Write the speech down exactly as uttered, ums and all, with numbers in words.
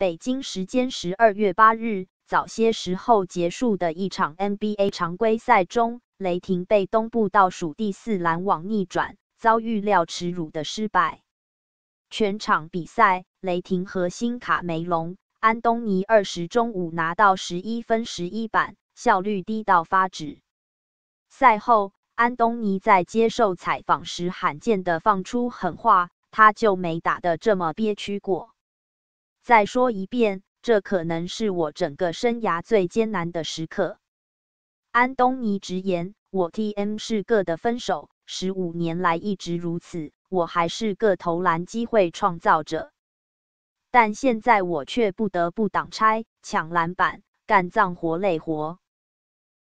北京时间十二月八日，早些时候结束的一场 N B A 常规赛中，雷霆被东部倒数第四篮网逆转，遭预料耻辱的失败。全场比赛，雷霆核心卡梅隆·安东尼二十中五拿到十一分十一板，效率低到发指。赛后，安东尼在接受采访时罕见地放出狠话，他就没打得这么憋屈过。再说一遍，这可能是我整个生涯最艰难的时刻。安东尼直言，我 T M 是个的分手，十五年来一直如此，我还是个投篮机会创造者。但现在我却不得不挡拆、抢篮板、干脏活累活。